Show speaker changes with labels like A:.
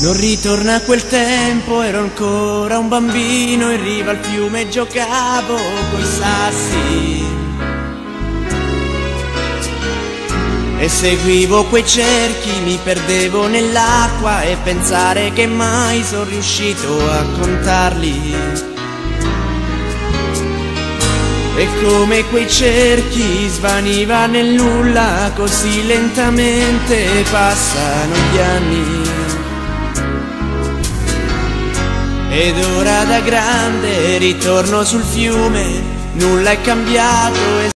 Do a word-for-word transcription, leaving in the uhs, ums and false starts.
A: Non ritorna a quel tempo, ero ancora un bambino, in riva al fiume giocavo coi sassi e seguivo quei cerchi, mi perdevo nell'acqua e pensare che mai sono riuscito a contarli. E come quei cerchi svaniva nel nulla, così lentamente passano gli anni. Ed ora da grande ritorno sul fiume, nulla è cambiato.